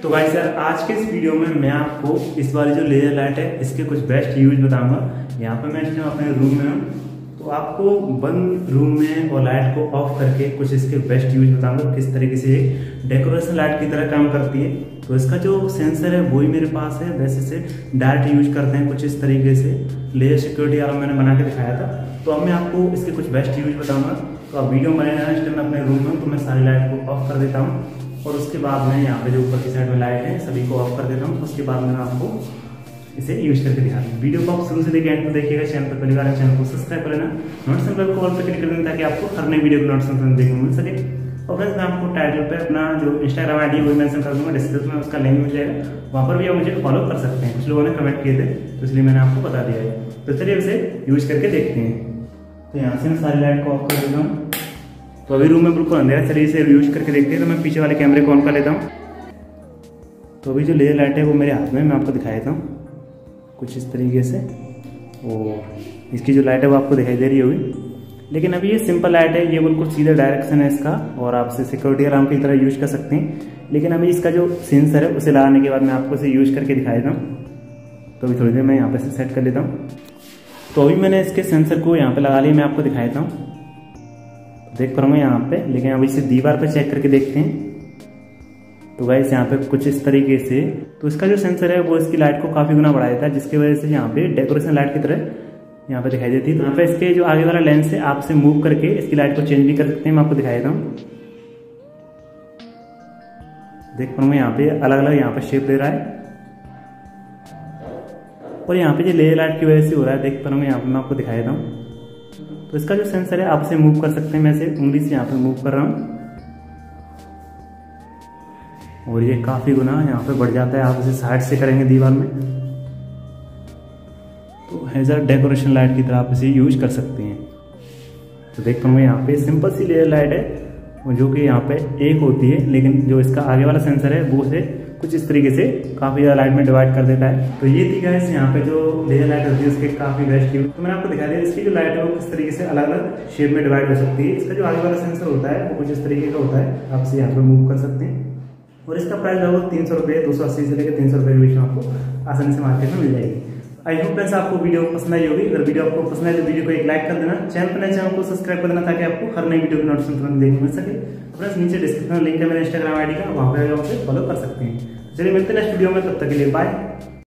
तो भाई सर आज के इस वीडियो में मैं आपको इस वाली जो लेजर लाइट है इसके कुछ बेस्ट यूज बताऊंगा। यहाँ पे मैं अपने रूम में हूँ, तो आपको बंद रूम में और लाइट को ऑफ करके कुछ इसके बेस्ट यूज बताऊंगा, किस तरीके से डेकोरेशन लाइट की तरह काम करती है। तो इसका जो सेंसर है वही मेरे पास है, वैसे से डायरेक्ट यूज करते हैं कुछ इस तरीके से। लेजर सिक्योरिटी वाला मैंने बना के दिखाया था, तो अब मैं आपको इसके कुछ बेस्ट यूज बताऊंगा। तो अब वीडियो बने रहना। इस टाइम मैं अपने रूम में हूँ, तो मैं सारी लाइट को ऑफ कर देता हूँ और उसके बाद मैं यहाँ पे जो ऊपर की साइड में लाइट है सभी को ऑफ कर देता हूँ। उसके बाद मैं आपको इसे यूज करके दिखाता हूँ। वीडियो को आप शुरू से लेकर एंड तक देखिएगा। चैनल पर पहली बार है, चैनल को सब्सक्राइब कर लेना, नोटिफिकेशन बेल को ऑल पे क्लिक कर देना ताकि आपको हर नई वीडियो की नोटिफिकेशन देखने को मिल सके। और फ्रेंड्स मैं आपको टाइटल पे अपना जो इंस्टाग्राम आईडी है वो मेंशन कर दूंगा, डिस्क्रिप्शन में उसका लिंक मिल जाएगा, वहाँ पर भी आप मुझे फॉलो कर सकते हैं। कुछ लोगों ने कमेंट किए थे तो इसलिए मैंने आपको बता दिया है। तो चलिए इसे यूज करके देखते हैं। तो यहाँ से मैं सारी लाइट को ऑफ कर देता हूँ। तो अभी रूम में बिल्कुल अंधेरा, चलिए इसे यूज करके देखते हैं। तो मैं पीछे वाले कैमरे को ऑन कर लेता हूँ। तो अभी जो लेजर लाइट है वो मेरे हाथ में, मैं आपको दिखा देता हूँ कुछ इस तरीके से। और इसकी जो लाइट है वो आपको दिखाई दे रही होगी, लेकिन अभी ये सिंपल लाइट है, ये बिल्कुल सीधा डायरेक्शन है इसका और आप इसे सिक्योरिटी अलार्म की तरह यूज कर सकते हैं। लेकिन अभी इसका जो सेंसर है उसे लगाने के बाद मैं आपको इसे यूज करके दिखा देता हूँ। तो अभी थोड़ी देर मैं यहाँ पे से सेट कर लेता हूँ। तो अभी मैंने इसके सेंसर को यहाँ पे लगा लिया, मैं आपको दिखा देता हूँ। देख पाऊंगा यहाँ पे, लेकिन अभी इसे दीवार पे चेक करके देखते हैं। तो गाइस यहाँ पे कुछ इस तरीके से, तो इसका जो सेंसर है वो इसकी लाइट को काफी गुना बढ़ा देता है, जिसकी वजह से यहाँ पे डेकोरेशन लाइट की तरह यहाँ पे दिखाई देती है। तो यहाँ पे इसके जो आगे वाला लेंस है आप इसे मूव करके इसकी लाइट को चेंज भी कर सकते हैं। मैं आपको दिखा देता हूँ। देख पाऊंगा यहाँ पे अलग अलग यहाँ पे शेप दे रहा है, और यहाँ पे जो लेजर लाइट की वजह से हो रहा है, देख पाऊंगा यहाँ पे मैं आपको दिखा देता हूँ। तो इसका जो सेंसर है आप इसे मूव कर सकते हैं। मैं इसे उंगली से यहाँ पे मूव कर रहा हूँ और ये काफी गुना यहाँ पे बढ़ जाता है। आप इसे साइड से करेंगे दीवार में तो हैजर डेकोरेशन लाइट की तरह आप इसे यूज कर सकते हैं। तो देख पाऊंगा यहाँ पे सिंपल सी लेजर लाइट है जो कि यहाँ पे एक होती है, लेकिन जो इसका आगे वाला सेंसर है वो उसे कुछ इस तरीके से काफी ज्यादा लाइट में डिवाइड कर देता है। तो ये थी गाइस यहाँ पे जो लेजर लाइट होती है उसके काफी बेस्ट यूज। तो मैंने आपको दिखा दिया इसकी जो लाइट है वो किस तरीके से अलग अलग शेप में डिवाइड हो सकती है। इसका जो आगे वाला सेंसर होता है वो कुछ इस तरीके का होता है, आप इसे यहाँ पे मूव कर सकते हैं। और इसका प्राइस लगभग 300 रुपये, 280 से लेकर 300 रुपये के बीच में आपको आसानी से मार्केट में मिल जाएगी। आई होप फ्रेंड्स आपको वीडियो पसंद आई होगी। अगर वीडियो आपको पसंद है तो वीडियो को एक लाइक कर देना, चैनल को सब्सक्राइब कर देना ताकि आपको हर नई वीडियो की नोटिफिकेशन देखने मिल सके। फ्रेंड्स नीचे डिस्क्रिप्शन में लिंक है मेरे इंस्टाग्राम आईडी का, वहाँ पर आप उसे फॉलो कर सकते हैं। चलिए मिलते हैं नेक्स्ट वीडियो में, तब तक के लिए बाय।